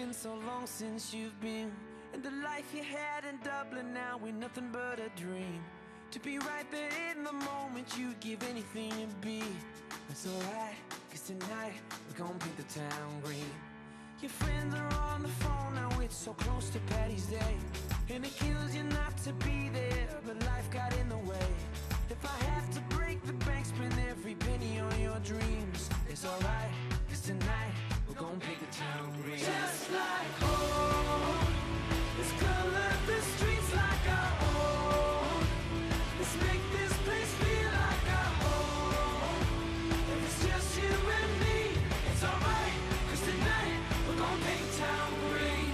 been so long since you've been, and the life you had in Dublin now ain't nothing but a dream. To be right there in the moment, you'd give anything to be. It's alright, cause tonight we're gonna paint the town green. Your friends are on the phone now, it's so close to Paddy's Day, and it kills you not to be there, but life got in the way. If I have to break the bank, spend every penny on your dreams. It's alright, cause tonight we're gonna paint the town green. Just like home, let's color the streets like our own. Let's make this place feel like our home. If it's just you and me, it's alright, cause tonight we're gonna paint town green.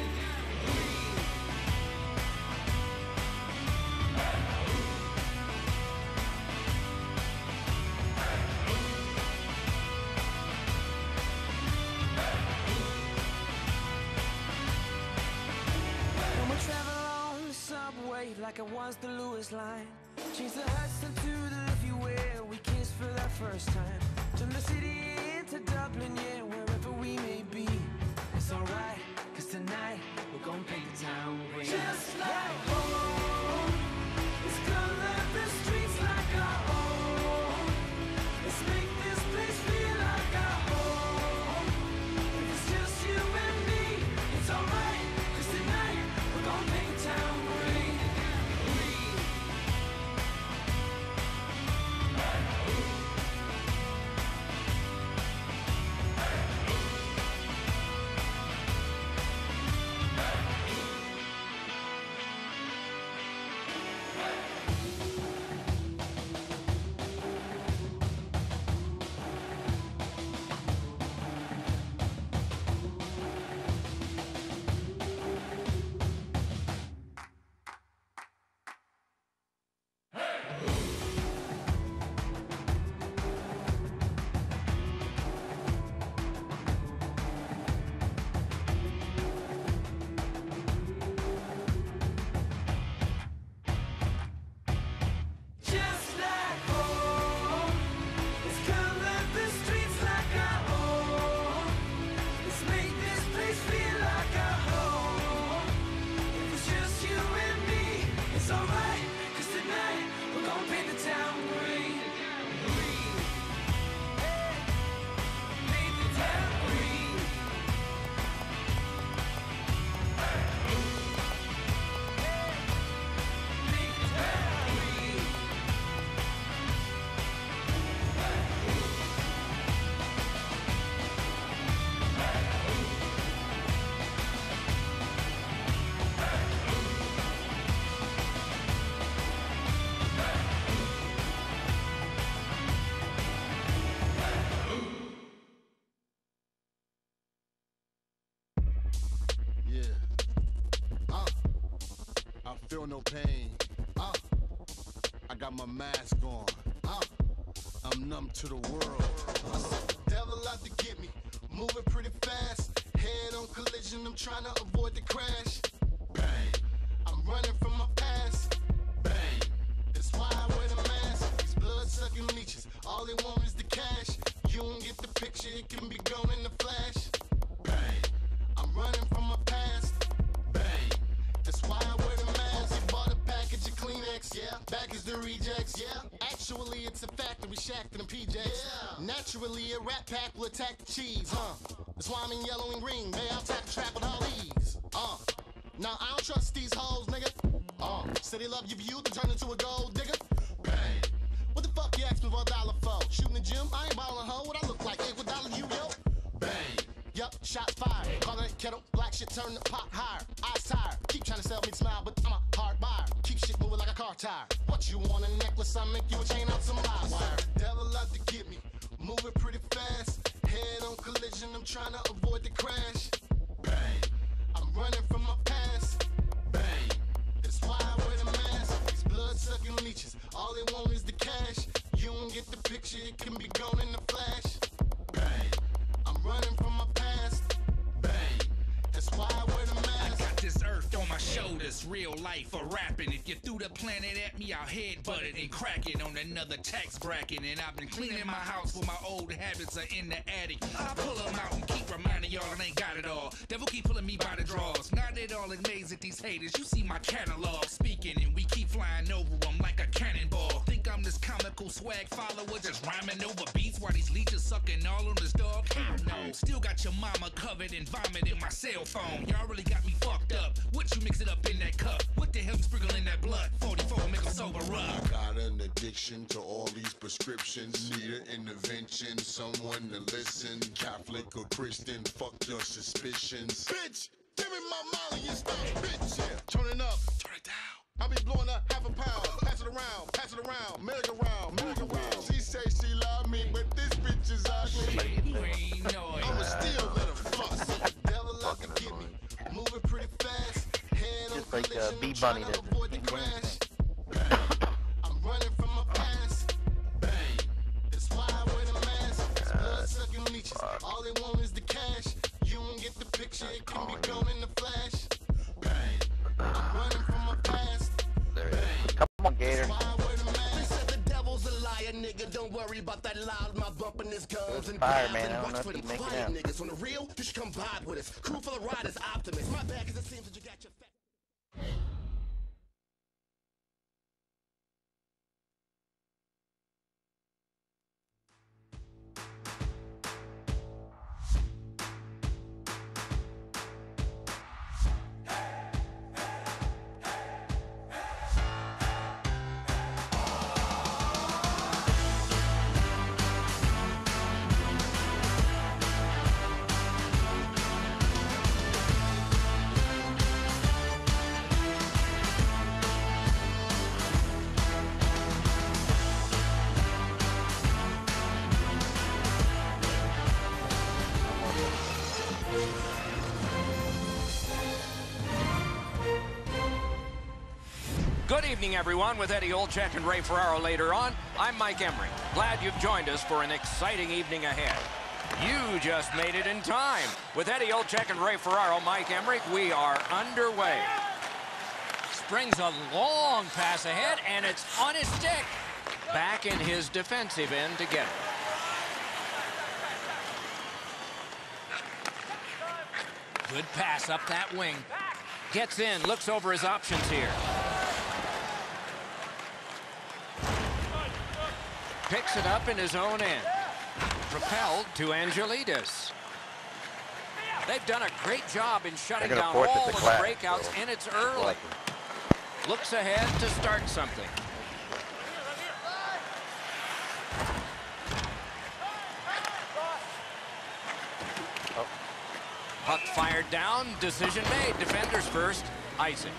Like it was the Lewis line, change the Hudson to the Liffey where we kissed for that first time. Turn the city into Dublin, yeah, wherever we may be. It's alright, cause tonight we're gonna paint the town green. Just like home, let's color the streets like our own. Let's make this place feel like our home. If it's just you and me, it's alright, cause tonight we're gonna paint town green. Feel no pain. I got my mask on. I'm numb to the world. I said the devil out to get me. Moving pretty fast. Head on collision. I'm trying to avoid the crash. Bang. I'm running from my past. Bang. That's why I wear the mask. These blood-sucking leeches. All they want is the cash. You don't get the picture. It can be gone in the flash. Bang. I'm running from my past. Bang. That's why I wear the mask. Bought a package of Kleenex, yeah. Back is the rejects, yeah. Actually, it's a factory shack for them PJs. Yeah. Naturally, a rat pack will attack the cheese, That's why I'm in yellow and green. May I'll tap the trap with all these, Now, I don't trust these hoes, nigga. Say they love your view, to turn into a gold digger. Bang. What the fuck you ask me for $1 for? Shooting the gym? I ain't ballin' hoe. What I look like? $8 you, yo? Bang. Yup, shots fired. Call that kettle, black shit turn the pot higher. Eyes tired, keep trying to sell me to smile, but I'm a hard buyer. Keep shit moving like a car tire. What you want, a necklace? I make you a chain out some live wire. Devil out to get me, moving pretty fast. Head on collision, I'm trying to avoid the crash. Bang, I'm running from my past. Bang, that's why I wear the mask. These blood-sucking leeches, all they want is the cash. You don't get the picture, it can be gone in the flash. Bang, I'm running from my past. Bang, that's why I wear the mask. I got this earth on my shoulders, real life for rapping. If you threw the planet at me, I'll headbutt it and crack it on another tax bracket. And I've been cleaning my house where my old habits are in the attic. I pull them out and keep reminding y'all I ain't got it all. Devil keep pulling me by the draws. Not at all amazed at these haters. You see my catalog speaking, and we keep flying over them like a cannonball. Think I'm this comical swag follower just rhyming over beats while these leeches sucking all on this dog? Hell no. Still got your mama covered in vomit in my cell phone. Y'all really got me fucked up. What you mix it up in that cup? What the hell you sprinkle in that blood? 44 make them sober up. I got an addiction to all these prescriptions. Need an intervention, someone to listen. Catholic or Christian, fuck your suspicions. Bitch, give me my Molly and stop, bitch. Yeah, turn it up, turn it down. I'll be blowing up half a pound. Pass it around, merry-go-round, merry-go-round. She say she love me, but this bitch is ugly. I'ma still let her fuss. Devil out to get me, moving pretty fast. Hand Just on like collision, B trying Bunny to does. avoid the crash. I'm running from my past. Bang. That's why I wear the mask. It's blood-sucking leeches. All they want is the cash. You won't get the picture. It can be gone in the flash. Bang. I'm running from my past. There it is. Come on, Gator. They said the devil's a liar, nigga. Don't worry about that loud mouth bumping his gums and Fire, man. I don't watch know for if them you make it quiet out. niggas. On the real, you should come vibe with us. Crew full of riders, optimists. My bag is it seems that you got your Good evening, everyone. With Eddie Olczyk and Ray Ferraro later on, I'm Mike Emrick. Glad you've joined us for an exciting evening ahead. You just made it in time. With Eddie Olczyk and Ray Ferraro, Mike Emrick, we are underway. Springs a long pass ahead, and it's on his stick. Back in his defensive end to get it. Good pass up that wing. Gets in, looks over his options here. Picks it up in his own end. Propelled to Angelidis. They've done a great job in shutting down all the breakouts, and it's early. Looks ahead to start something. Puck fired down, decision made. Defenders first, icing.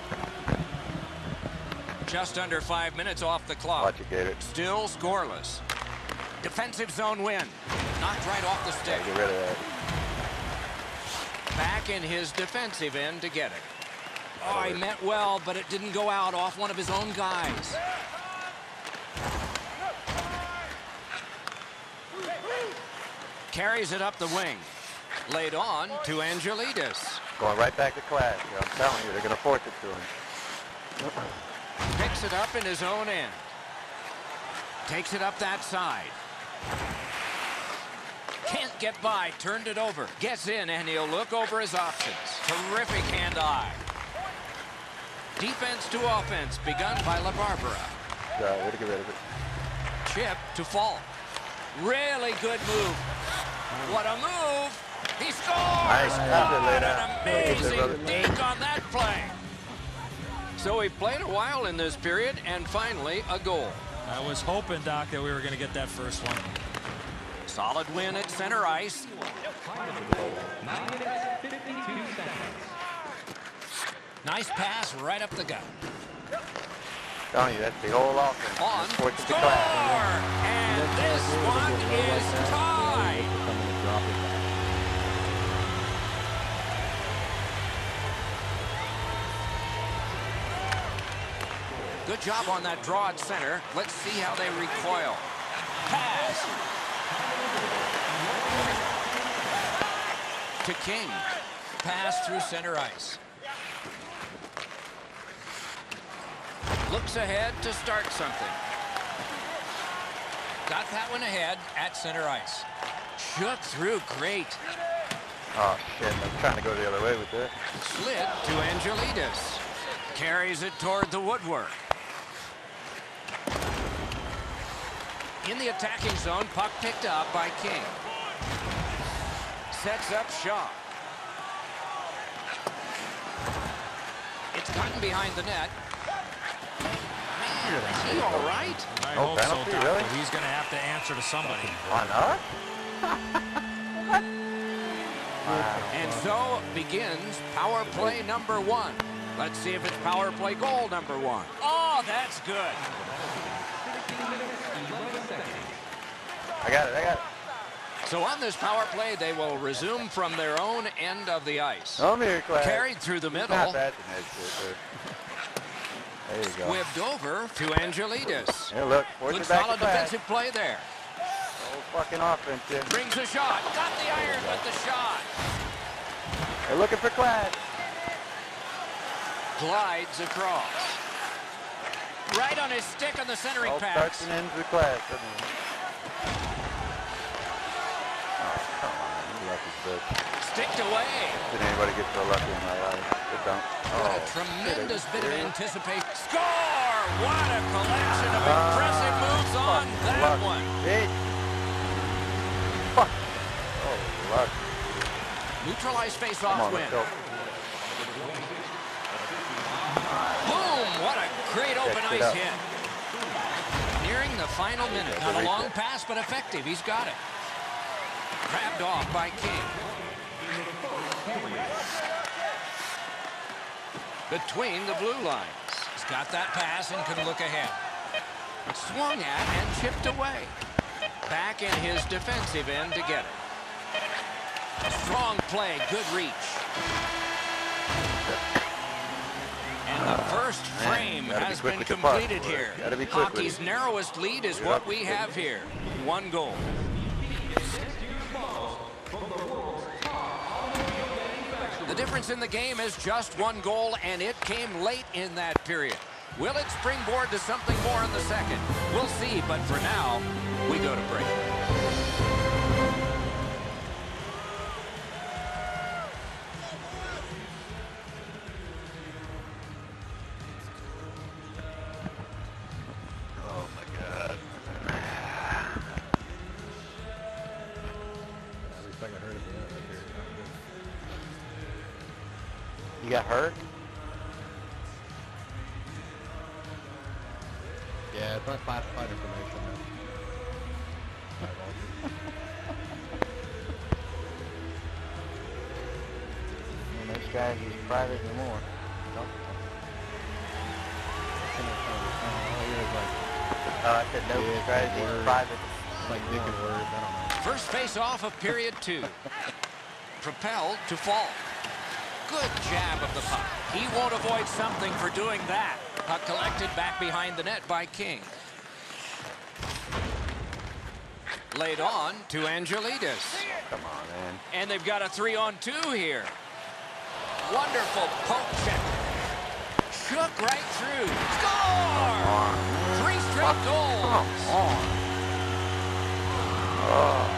Just under 5 minutes off the clock. Watch it, Gator. Still scoreless. Defensive zone win. Knocked right off the stick. Get rid of that. Back in his defensive end to get it. Oh, he meant well, but it didn't go out off one of his own guys. Carries it up the wing. Laid on to Angelidis. Going right back to class. I'm telling you, they're going to force it to him. Picks it up in his own end. Takes it up that side. Can't get by, turned it over. Gets in, and he'll look over his options. Terrific hand-eye. Defense to offense, begun by LaBarbera. Way to get rid of it. Chip to Falk. Really good move. What a move! He scored! Nice. What an amazing dink on that play. So he played a while in this period, and finally a goal. I was hoping, Doc, that we were going to get that first one. Solid win at center ice. Nice pass right up the gut. Telling you, that's the whole offense. On, Force it to score! class. And this one is tied. Good job on that draw at center. Let's see how they recoil. Pass. To King. Pass through center ice. Looks ahead to start something. Got that one ahead at center ice. Shook through, great. Oh, shit. I'm trying to go the other way with this. Slid to Angelidis. Carries it toward the woodwork. In the attacking zone, puck picked up by King. Sets up Shaw. It's gotten behind the net. Man, is he all right? I Oh, hope so, penalty, Doc, really? but he's going to have to answer to somebody. On us? And so begins power play number 1. Let's see if it's power play goal number 1. Oh, that's good. I got it. So on this power play, they will resume from their own end of the ice. Come here, Clay. Carried through the middle. Not bad tonight, dude. There you go. Whipped over to Angelidis. Here, look. Force Good it back solid to Clay. defensive play there. Old fucking offense, yeah. Brings a shot. Got the iron with the shot. They're looking for Clay. Glides across. Right on his stick on the centering All pass. starts and ends with Clay. Oh, come on. You lucky bitch. Sticked away. Did anybody get so lucky in my life? They don't. What a tremendous bit of anticipation. Score! What a collection of impressive moves on that one. Bitch. Fuck. Oh, luck. Neutralized Come face-off on, win. let's go. Boom! What a great open Checked it ice out. hit. Nearing the final minute. Yeah, Not a the long reset. pass, but effective. He's got it. Grabbed off by King. Between the blue lines. He's got that pass and can look ahead. Swung at and chipped away. Back in his defensive end to get it. Strong play, good reach. And the first frame gotta be has quick been with the puck, completed boy. here. Gotta be quick with Hockey's it. narrowest lead is what we have here. 1 goal. The difference in the game is just 1 goal, and it came late in that period. Will it springboard to something more in the second? We'll see, but for now, we go to break. Oh, my God. You got hurt? Yeah, it's not classified information. No strategies private anymore. I said no strategies private. Like Dick and Word, I don't know. First face-off of period 2. Propelled to fall. Good jab of the puck. He won't avoid something for doing that. Puck collected back behind the net by King. Laid on to Angelidis. Come on, man. And they've got a 3-on-2 here. Wonderful poke check. Shook right through. Score! 3 straight goals. Come on. Oh.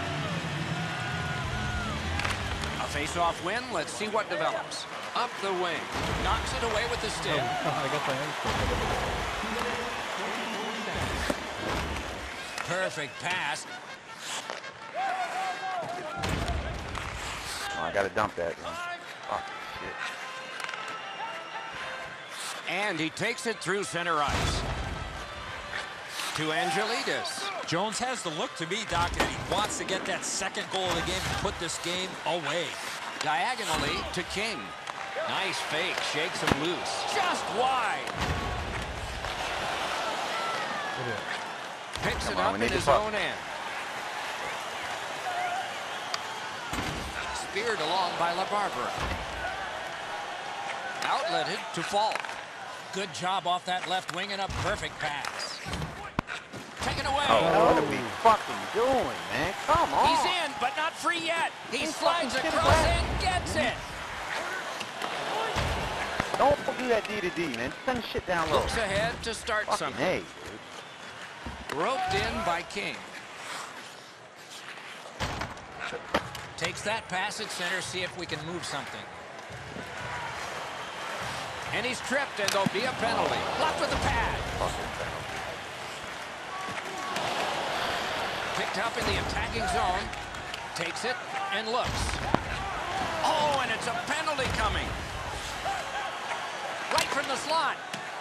A face-off win. Let's see what develops. Up the wing. Knocks it away with the stick. I guess I am. Perfect pass. Oh, I gotta dump that. Oh, shit. And he takes it through center ice. To Angelidis. Jones has the look to me, Doc, that he wants to get that second goal of the game and put this game away. Diagonally to King. Nice fake. Shakes him loose. Just wide. Picks it Come on, up we in need the his puck. own end. Speared along by LaBarbera. Outletted to Falk. Good job off that left wing and a perfect pass. Taken away. Oh, what are we fucking doing, man? Come on. He's in, but not free yet. He He's slides fucking across back. and gets it. Don't Don't do that D to D, man. Send shit down low. Looks ahead to start Fucking something. hey, dude. Roped in by King. Takes that pass at center, see if we can move something. And he's tripped, and there'll be a penalty. Blocked with the pad. Picked up in the attacking zone. Takes it and looks. Oh, and it's a penalty coming. Right from the slot.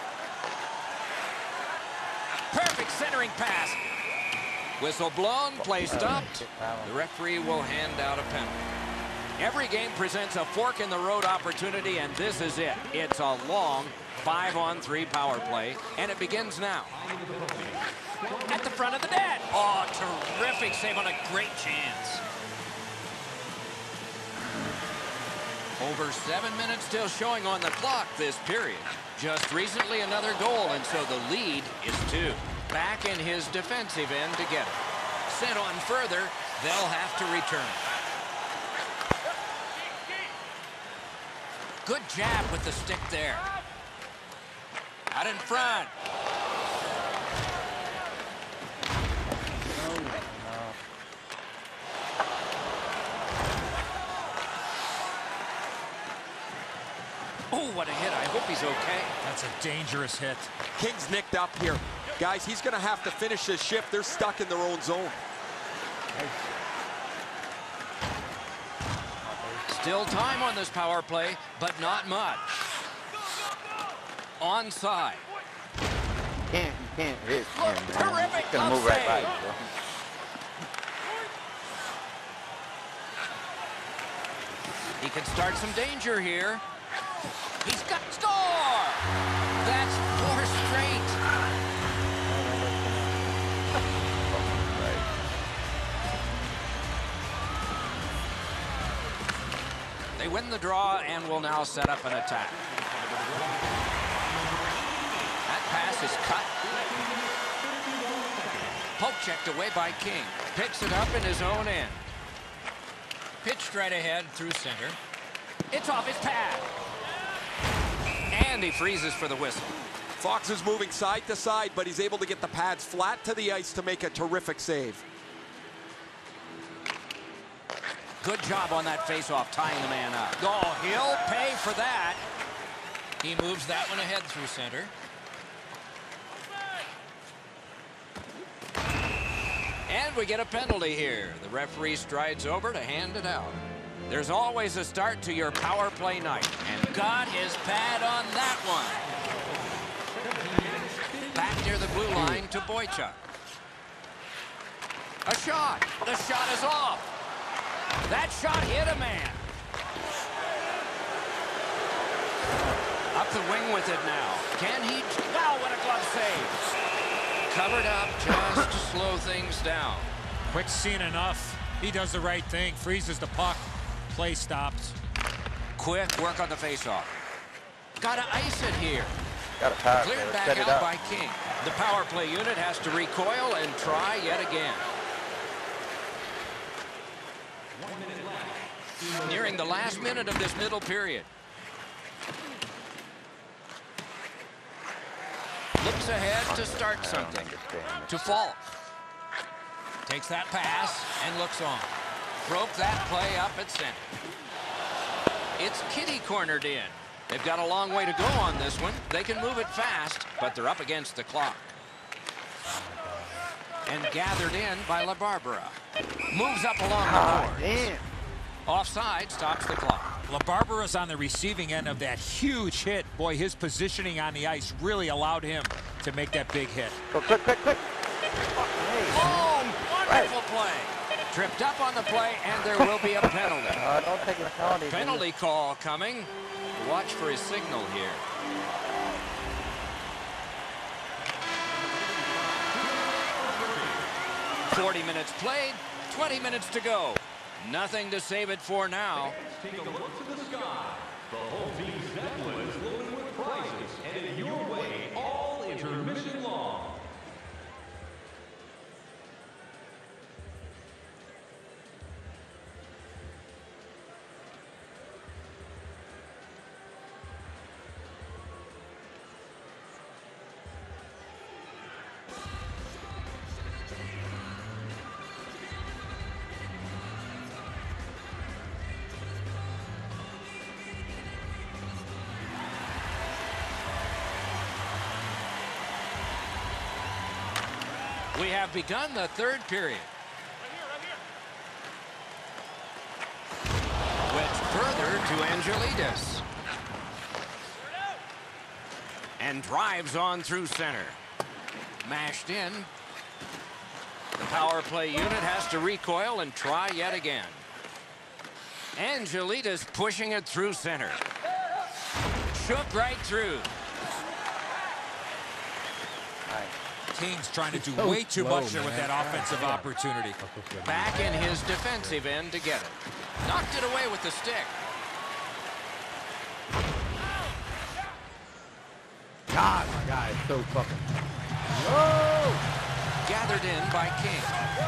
Perfect centering pass. Whistle blown, play stopped. The referee will hand out a penalty. Every game presents a fork-in-the-road opportunity, and this is it. It's a long 5-on-3 power play, and it begins now. At the front of the net. Oh, terrific save on a great chance. Over 7 minutes still showing on the clock this period. Just recently another goal, and so the lead is 2. Back in his defensive end to get it. Sent on further, they'll have to return. Good jab with the stick there. Out in front. Oh, what a hit. I hope he's okay. That's a dangerous hit. King's nicked up here. Guys, he's going to have to finish this shift. They're stuck in their own zone. Still time on this power play, but not much. Onside. You can't hit him, man. Terrific He's gonna move right by you, bro. He can start some danger here. He's got score! That's 4 straight. They win the draw and will now set up an attack. That pass is cut. Poke checked away by King. Picks it up in his own end. Pitched right ahead through center. It's off his pad. And he freezes for the whistle. Fox is moving side to side, but he's able to get the pads flat to the ice to make a terrific save. Good job on that faceoff, tying the man up. Oh, he'll pay for that. He moves that one ahead through center. And we get a penalty here. The referee strides over to hand it out. There's always a start to your power play night, and got his pad on that one. Back near the blue line to Boychuk. A shot. The shot is off. That shot hit a man. Up the wing with it now. Can he? Wow, what a glove save. Covered up just to slow things down. Quick scene enough. He does the right thing, freezes the puck. Play stops. Quick work on the faceoff. Got to ice it here. Got a pass. Cleared back Set it out up. by King. The power play unit has to recoil and try yet again. Nearing the last minute of this middle period. Looks ahead to start something. To Falk. Takes that pass and looks on. Broke that play up at center. It's Kitty cornered in. They've got a long way to go on this one. They can move it fast, but they're up against the clock. And gathered in by LaBarbera. Moves up along the boards. Damn. Offside stops the clock. LaBarbera's on the receiving end of that huge hit. Boy, his positioning on the ice really allowed him to make that big hit. Go quick, quick, quick. Oh, wonderful play. Tripped up on the play, and there will be a penalty. Don't take a penalty. Penalty call coming. Watch for his signal here. "40 minutes played, 20 minutes to go. Nothing to save it for now." Take a look to the sky. The whole team's Zeppelin is loaded with prizes, headed your way all intermission long. We have begun the third period. Wedge further to Angelides. And drives on through center. Mashed in. The power play unit has to recoil and try yet again. Angelides pushing it through center. Shook right through. King's trying to do way too much there with that offensive opportunity. Back in his defensive end to get it. Knocked it away with the stick. God, my guy is so fucking. Whoa! Gathered in by King.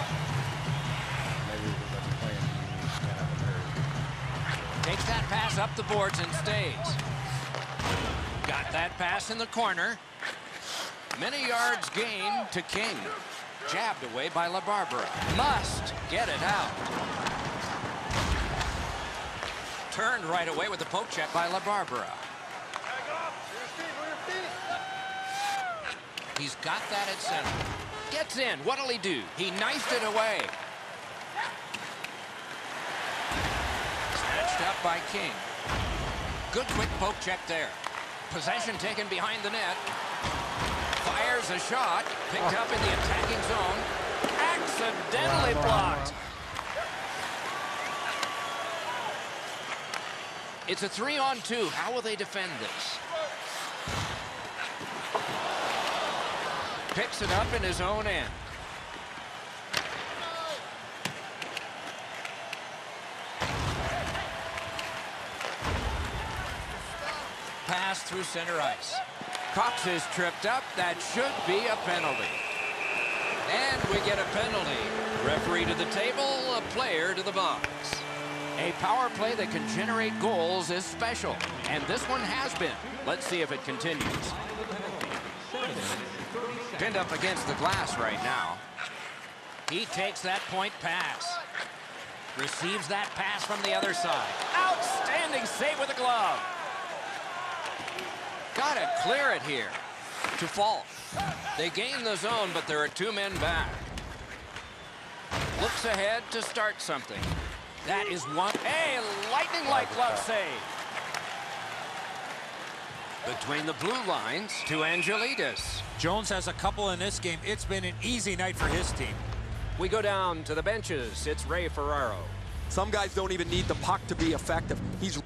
Takes that pass up the boards and stays. Got that pass in the corner. Many yards gained to King. Jabbed away by LaBarbera. Must get it out. Turned right away with the poke check by LaBarbera. He's got that at center. Gets in. What'll he do? He knifed it away. Snatched up by King. Good quick poke check there. Possession taken behind the net. Fires a shot. Picked up in the attacking zone. Accidentally blocked. It's a 3-on-2. How will they defend this? Picks it up in his own end. Pass through center ice. Cox is tripped up. That should be a penalty. And we get a penalty. Referee to the table, a player to the box. A power play that can generate goals is special, and this one has been. Let's see if it continues. Pinned up against the glass right now. He takes that point pass. Receives that pass from the other side. Outstanding save with a glove. Got to clear it here. To Falk. They gain the zone, but there are two men back. Looks ahead to start something. That is one. A lightning-like glove save. Between the blue lines to Angelides. Jones has a couple in this game. It's been an easy night for his team. We go down to the benches. It's Ray Ferraro. Some guys don't even need the puck to be effective. He's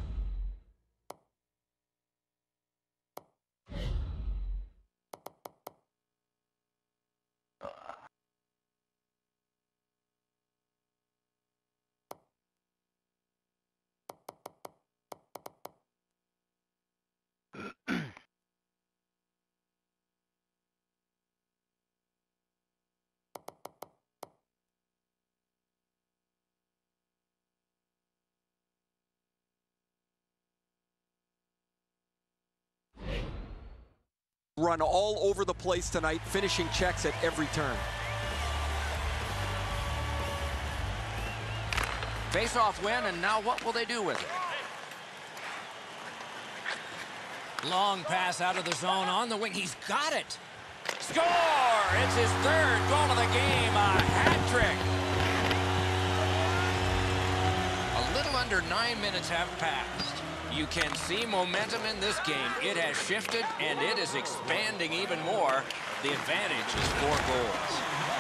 run all over the place tonight, finishing checks at every turn. Face-off win, and now what will they do with it? Long pass out of the zone on the wing. He's got it. Score! It's his third goal of the game, a hat trick. A little under 9 minutes have passed. You can see momentum in this game. It has shifted, and it is expanding even more. The advantage is 4 goals.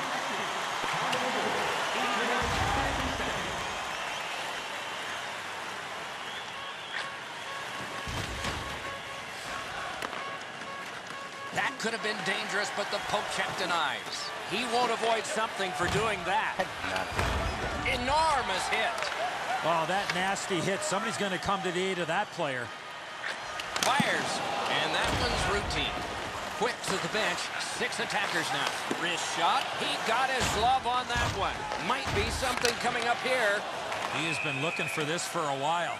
That could have been dangerous, but the poke check denies. He won't avoid something for doing that. Enormous hit. Oh, that nasty hit. Somebody's going to come to the aid of that player. Fires, and that one's routine. Quick to the bench, 6 attackers now. Wrist shot, he got his glove on that one. Might be something coming up here. He has been looking for this for a while.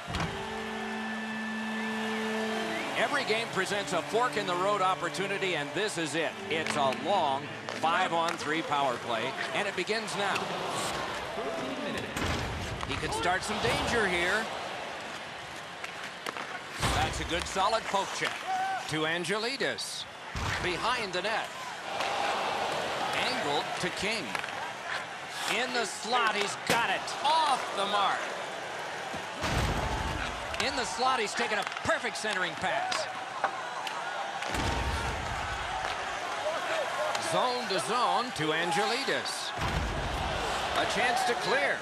Every game presents a fork-in-the-road opportunity, and this is it. It's a long 5-on-3 power play, and it begins now. He could start some danger here. That's a good solid poke check. To Angelides. Behind the net. Angled to King. In the slot, he's got it. Off the mark. In the slot, he's taken a perfect centering pass. Zone to zone to Angelidis. A chance to clear.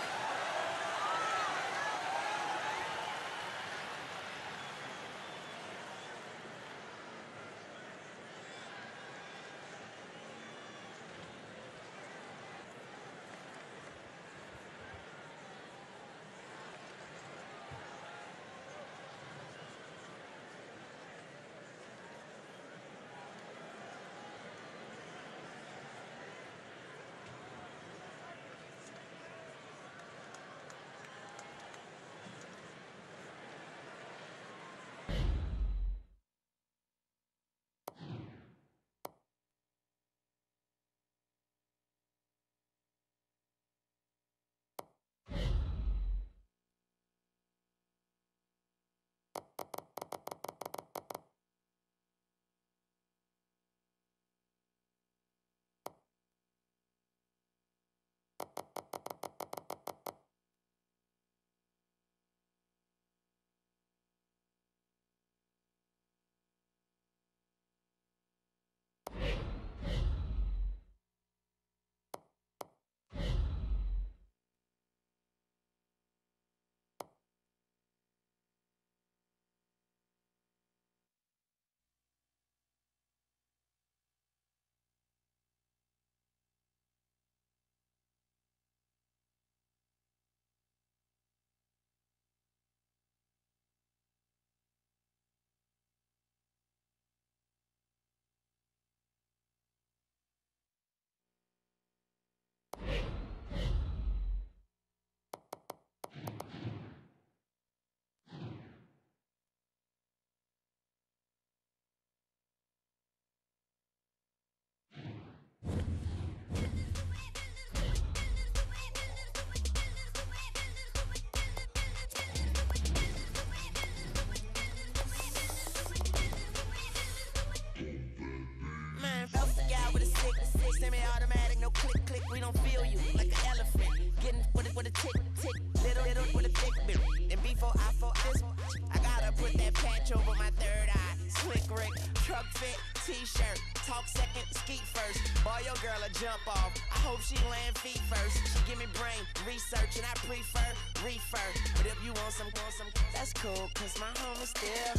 Semi-automatic, no click, click, we don't feel you like an elephant. Getting with a tick, tick, little with a thick bit. And before I fall this, I gotta put that patch over my third eye. Slick Rick, truck fit, t-shirt, talk second, skeet first. Boy, your girl a jump off. I hope she land feet first. She give me brain research and I prefer refer. But if you want some, that's cool, cause my home is still.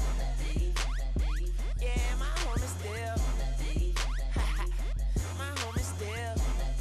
Yeah, my home is still. My home is still.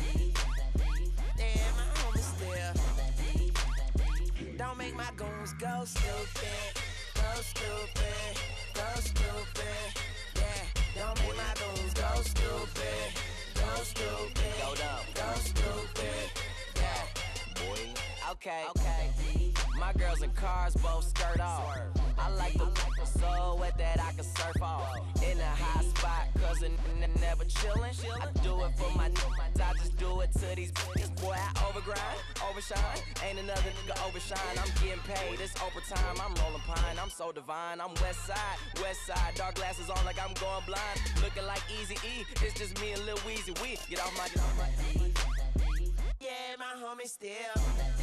Yeah, my home is still. Don't make my goons go stupid. Go stupid. Go stupid. Yeah, don't make my goons go stupid. Go stupid. Go dumb. Go stupid. Yeah, boy. Okay. My girls in cars both skirt off. I like the so wet that I can surf off. In a high spot, cause a never chillin'. I do it for my niggas, I just do it to these bitches. Boy, I overgrind, overshine. Ain't another nigga overshine. I'm getting paid, it's overtime. I'm rolling pine, I'm so divine. I'm west side, dark glasses on like I'm going blind. Looking like Eazy-E, it's just me and Lil Weezy. We get off my. Yeah, my homie still.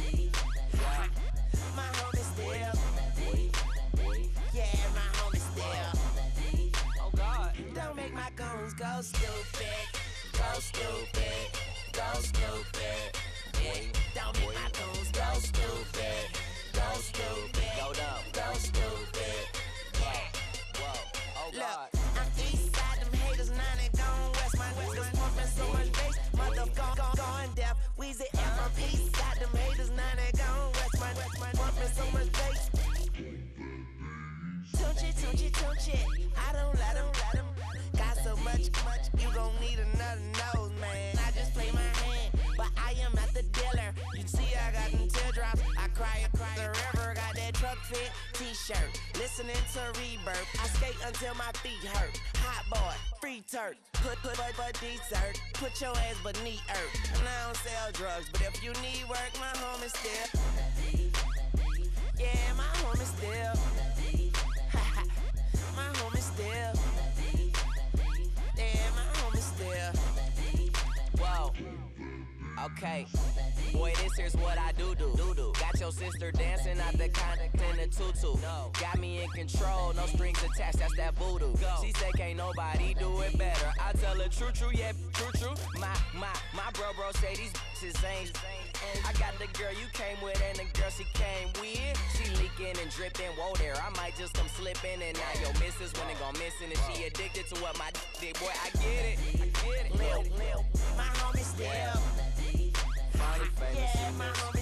My homie still. Yeah, my homie still. Oh God. Don't make my goons go stupid. Go stupid. Go stupid. Yeah. Don't make my goons go stupid. Go stupid. Go dumb. Go stupid. Yeah. Whoa. Oh God. Look, I'm east side, them haters, now they gone west. My niggas pumping so much bass, motherfucker going deaf. Weezy F, I'm east side, them haters, now they gone west. My pumping so much bass. Tunchi, I don't let them. Got so much, you gon' need another nose, man. I just play my hand, but I am not the dealer. You see, I got them teardrops, I cry the river. Got that truck fit t-shirt, listening to Rebirth. I skate until my feet hurt. Hot boy, free turk, put dessert. Put your ass beneath earth. And I don't sell drugs, but if you need work, my home is still. Yeah, my home is still. My home is still. Yeah, my home is still. Whoa. Okay, boy, this here's what I do. Got your sister dancing out the contact in the tutu. Got me in control, no strings attached, that's that voodoo. She say can't nobody do it better. I tell her true, yeah, true. My bro say these bitches ain't. I got the girl you came with and the girl she came with. She leaking and dripping, whoa there. I might just come slipping and now your missus when it gon' missing and she addicted to what my did. Boy, I get it. Lil, my homie still. Funny famous. Yeah, my homie